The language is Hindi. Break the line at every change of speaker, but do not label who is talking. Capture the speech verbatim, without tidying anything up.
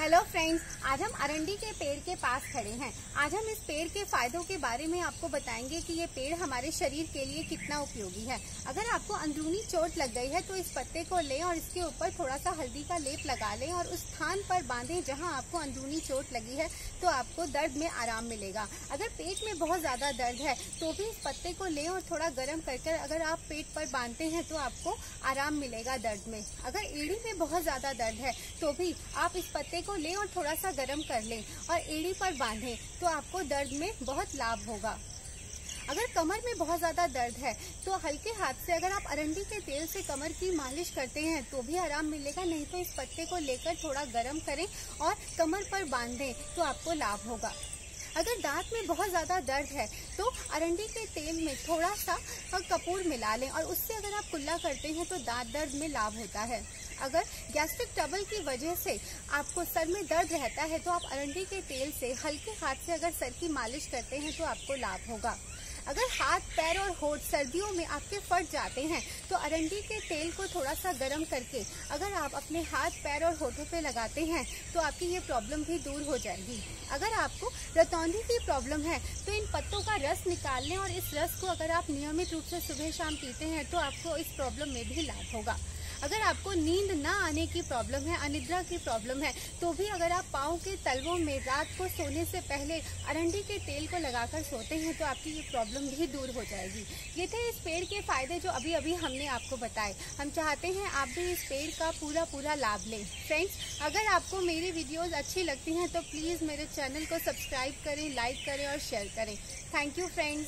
हेलो फ्रेंड्स, आज हम अरंडी के पेड़ के पास खड़े हैं। आज हम इस पेड़ के फायदों के बारे में आपको बताएंगे कि ये पेड़ हमारे शरीर के लिए कितना उपयोगी है। अगर आपको अंदरूनी चोट लग गई है तो इस पत्ते को लें और इसके ऊपर थोड़ा सा हल्दी का लेप लगा लें और उस स्थान पर बांधें जहां आपको अंदरूनी चोट लगी है, तो आपको दर्द में आराम मिलेगा। अगर पेट में बहुत ज्यादा दर्द है तो भी इस पत्ते को लें और थोड़ा गर्म कर कर अगर आप पेट पर बांधते हैं तो आपको आराम मिलेगा दर्द में। अगर एड़ी में बहुत ज्यादा दर्द है तो भी आप इस पत्ते को लें और थोड़ा सा गर्म कर लें और एड़ी पर बांधें तो आपको दर्द में बहुत लाभ होगा। अगर कमर में बहुत ज्यादा दर्द है तो हल्के हाथ से अगर आप अरंडी के तेल से कमर की मालिश करते हैं तो भी आराम मिलेगा, नहीं तो इस पत्ते को लेकर थोड़ा गर्म करें और कमर पर बांध दें तो आपको लाभ होगा। अगर दांत में बहुत ज्यादा दर्द है तो अरंडी के तेल में थोड़ा सा कपूर मिला लें और उससे अगर आप कुल्ला करते हैं तो दांत दर्द में लाभ होता है। अगर गैस्ट्रिक ट्रबल की वजह से आपको सर में दर्द रहता है तो आप अरंडी के तेल से हल्के हाथ से अगर सर की मालिश करते हैं तो आपको लाभ होगा। अगर हाथ, पैर और होंठ सर्दियों में आपके फट जाते हैं तो अरंडी के तेल को थोड़ा सा गर्म करके अगर आप अपने हाथ, पैर और होठों पे लगाते हैं तो आपकी ये प्रॉब्लम भी दूर हो जाएगी। अगर आपको रतौंधी की प्रॉब्लम है तो इन पत्तों का रस निकाल लें और इस रस को अगर आप नियमित रूप से सुबह शाम पीते हैं तो आपको इस प्रॉब्लम में भी लाभ होगा। अगर आपको नींद ना आने की प्रॉब्लम है, अनिद्रा की प्रॉब्लम है, तो भी अगर आप पाँव के तलवों में रात को सोने से पहले अरंडी के तेल को लगाकर सोते हैं तो आपकी ये प्रॉब्लम भी दूर हो जाएगी। ये थे इस पेड़ के फायदे जो अभी अभी हमने आपको बताए। हम चाहते हैं आप भी इस पेड़ का पूरा पूरा लाभ लें। फ्रेंड्स, अगर आपको मेरी वीडियोज अच्छी लगती हैं तो प्लीज़ मेरे चैनल को सब्सक्राइब करें, लाइक करें और शेयर करें। Thank you friends.